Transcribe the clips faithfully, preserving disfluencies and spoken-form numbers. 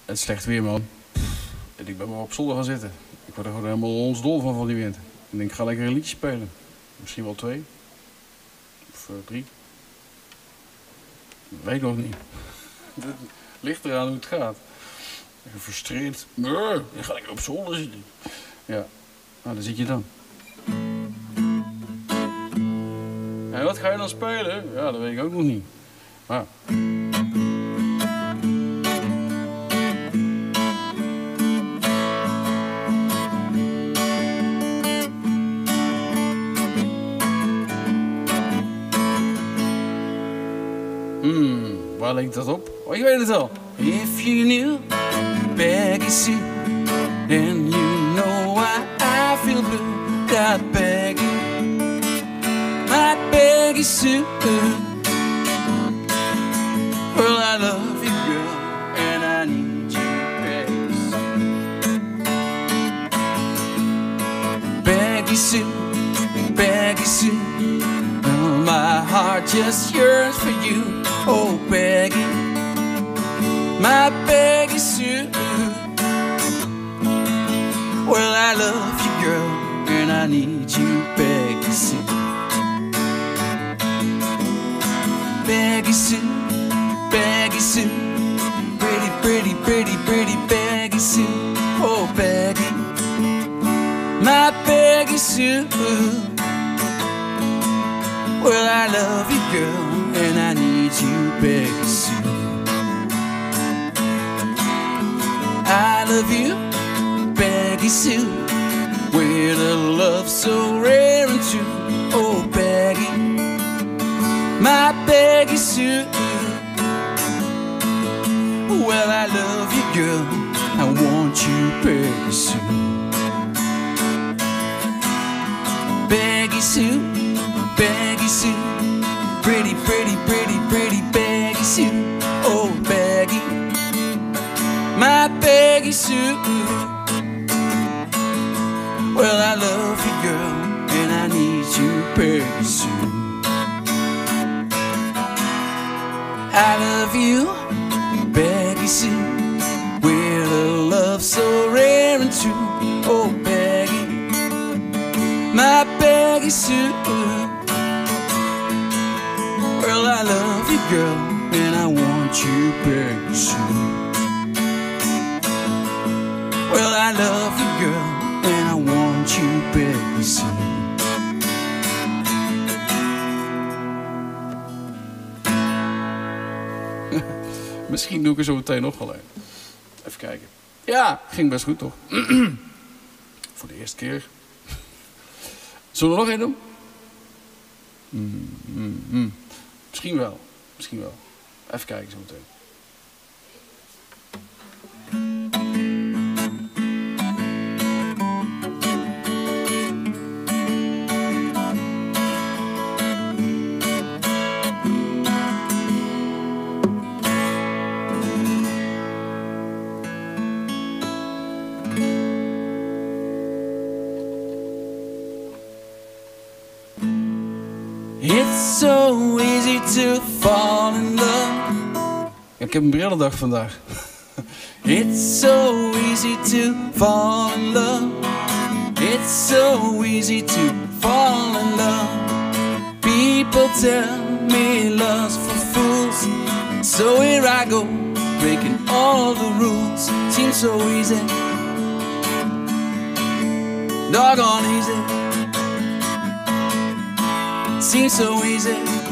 Het is slecht weer, man. En ik ben maar op zolder gaan zitten. Ik word er gewoon helemaal hondsdol van van die wind. Ik denk, ik ga lekker een liedje spelen. Misschien wel twee. Of uh, drie. Dat weet ik nog niet. Het ligt eraan hoe het gaat. Gefrustreerd. Brrr, ik ga lekker op zolder zitten. Ja, nou, daar zit je dan. En wat ga je dan spelen? Ja, dat weet ik ook nog niet. Maar... Hmm, waar leek dat op? Oh, ik weet het al. If you knew Peggy Sue, then you know why I feel blue. Got Peggy, my Peggy Sue. Well, I love you, girl, and I need you, Peggy Sue. Peggy Sue, Peggy Sue. Oh, my heart just yearns for you. Oh, Peggy, my Peggy Sue. Well, I love you, girl, and I need you, Peggy Sue. Peggy Sue, Peggy Sue. Pretty, pretty, pretty, pretty Peggy Sue. Oh, Peggy, my Peggy Sue. Well, I love you, girl, and I need you, Peggy Sue. I love you, Peggy Sue, with a love so rare and true. Oh, Peggy, my Peggy Sue. Well, I love you, girl, I want you, Peggy Sue. Peggy Sue, Peggy Sue, pretty, pretty, pretty, pretty Peggy Sue. Oh, Peggy, my Peggy Sue. Well, I love you, girl, and I need you, Peggy Sue. I love you, Peggy Sue, with a love so rare and true. Oh, Peggy, my Peggy Sue. Well, I love you, girl, and I want you, Peggy Sue. Well, I love you, girl, and I want you, Peggy Sue. Misschien doe ik er zo meteen nog wel een. Even kijken. Ja, ging best goed, toch? Voor de eerste keer. Zullen we er nog één doen? Mm, mm, mm. Misschien wel. Misschien wel. Even kijken zo meteen. It's so easy to fall in love. Ik heb een brillendag vandaag. It's so easy to fall in love. It's so easy to fall in love. People tell me love's for fools. So here I go, breaking all the rules. Seems so easy, doggone easy. Seems so easy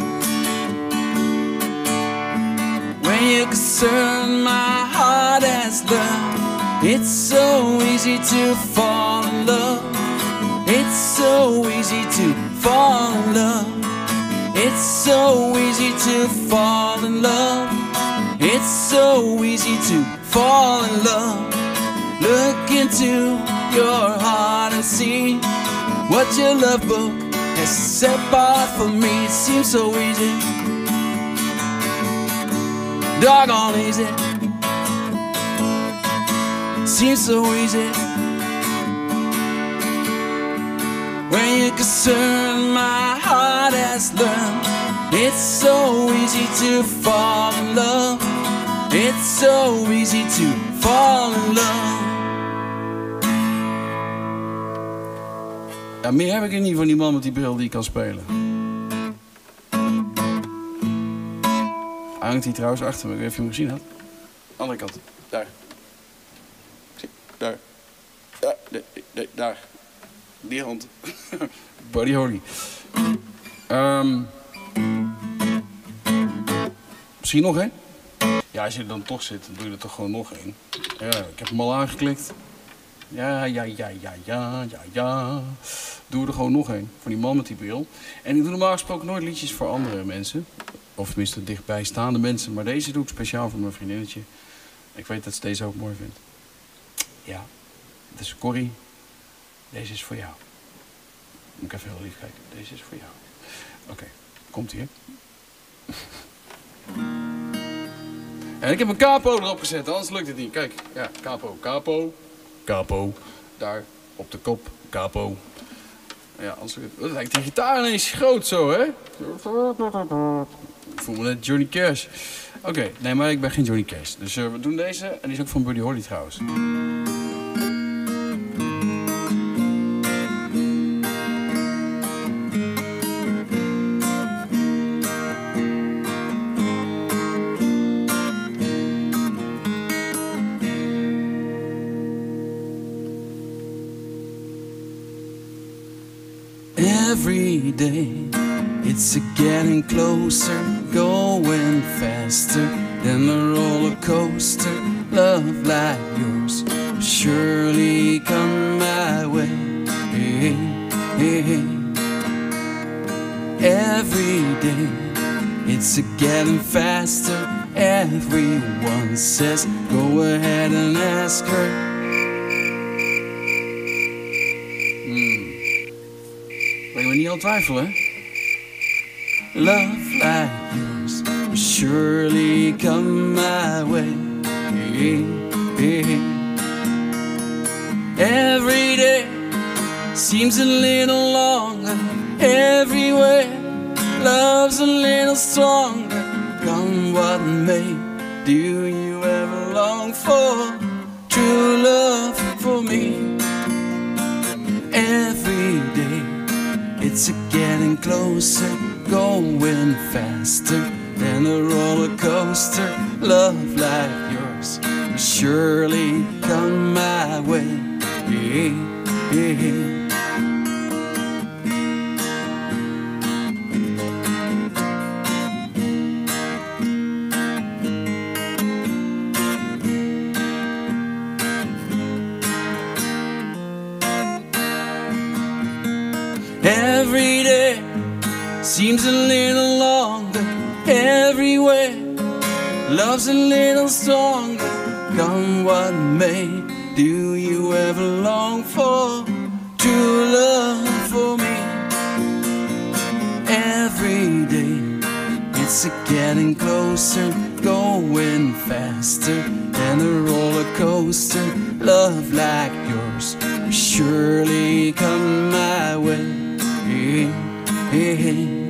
when you concern my heart as love. It's so easy to fall in love. It's so easy to fall in love. It's so easy to fall in love. It's so easy to fall in love. Look into your heart and see what your love book has set apart for me. It seems so easy, doggone easy. Seems so easy when you concern my heart as love. It's so easy to fall in love. It's so easy to fall in love. Ja, meer heb ik er niet van die man met die bril die kan spelen. Hangt hij trouwens achter me, ik weet niet of je hem gezien had. Andere kant, daar. Zie, daar. Ja, nee, nee, daar. Die hand. Buddy Holly. Um, misschien nog één? Ja, als je er dan toch zit, dan doe je er toch gewoon nog één. Ja, ik heb hem al aangeklikt. Ja, ja, ja, ja, ja, ja, ja. Doe er gewoon nog één. Voor die man met die bril. En ik doe normaal gesproken nooit liedjes voor andere mensen. Of tenminste dichtbijstaande mensen. Maar deze doe ik speciaal voor mijn vriendinnetje. Ik weet dat ze deze ook mooi vindt. Ja. Dus Corrie, deze is voor jou. Moet ik even heel lief kijken. Deze is voor jou. Oké, okay, komt hier. En ik heb een capo erop gezet, anders lukt het niet. Kijk, ja, capo, capo, capo. Daar, op de kop, capo. Ja, anders lukt het. Dat lijkt die gitaar ineens groot zo, hè? Ik voel me net Johnny Cash. Oké, okay, nee, maar ik ben geen Johnny Cash. Dus uh, we doen deze. En die is ook van Buddy Holly trouwens. Every day, it's a getting closer, going faster than a roller coaster. Love like yours surely come my way. Hey, hey, hey. Every day, it's a getting faster. Everyone says, go ahead and ask her. Ben je me niet aan het twijfelen, hè? Love like yours will surely come my way. Hey, hey. Every day seems a little longer. Everywhere love's a little stronger. Come what may, do you ever long for true love for me? Every day it's a getting closer, going faster than a roller coaster. Love like yours will surely come my way. Hey, hey, hey. Every day seems a little longer. Everywhere love's a little stronger. Come what may, do you ever long for true love for me? Every day it's a getting closer, going faster than a roller coaster. Love like yours will surely come my way. Hey, hey, hey.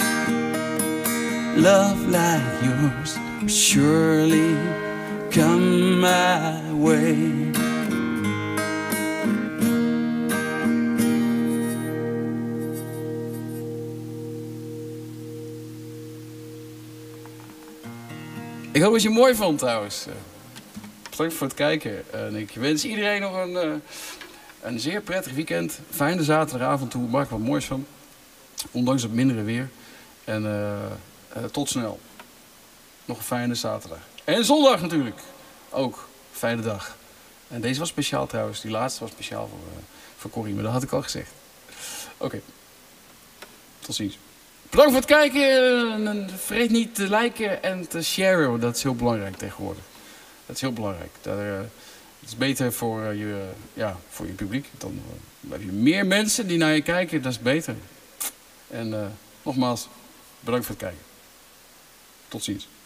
Love like yours will surely come my way. Ik hoop dat je het mooi vond trouwens. Bedankt voor het kijken. En ik wens iedereen nog een, uh, een zeer prettig weekend. Fijne zaterdagavond toe. Maak er wat moois van. Ondanks het mindere weer. En uh, uh, tot snel. Nog een fijne zaterdag. En zondag natuurlijk. Ook. Fijne dag. En deze was speciaal trouwens. Die laatste was speciaal voor, uh, voor Corrie. Maar dat had ik al gezegd. Oké. Okay. Tot ziens. Bedankt voor het kijken. En vergeet niet te liken en te sharen. Dat is heel belangrijk tegenwoordig. Dat is heel belangrijk. Dat, uh, het is beter voor, uh, je, uh, ja, voor je publiek. Dan uh, heb je meer mensen die naar je kijken. Dat is beter. En uh, nogmaals, bedankt voor het kijken. Tot ziens.